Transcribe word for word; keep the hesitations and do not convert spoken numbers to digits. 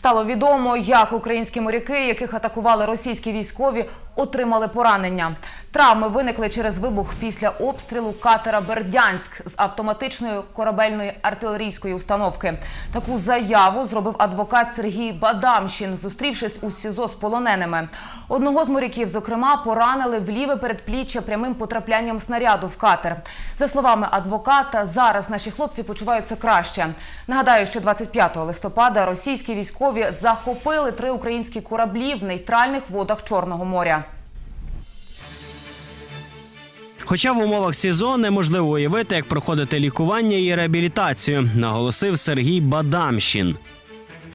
Стало відомо, як українські моряки, яких атакували російські військові, отримали поранення. Травми виникли через вибух після обстрілу катера «Бердянськ» з автоматичної корабельної артилерійської установки. Таку заяву зробив адвокат Сергій Бадамщин, зустрівшись у СІЗО з полоненими. Одного з моряків, зокрема, поранили в ліве передпліччя прямим потраплянням снаряду в катер. За словами адвоката, зараз наші хлопці почуваються краще. Нагадаю, що двадцять п'ятого листопада російські військові захопили три українські кораблі в нейтральних водах Чорного моря. Хоча в умовах СІЗО неможливо уявити, як проходити лікування і реабілітацію, наголосив Сергій Бадамщин.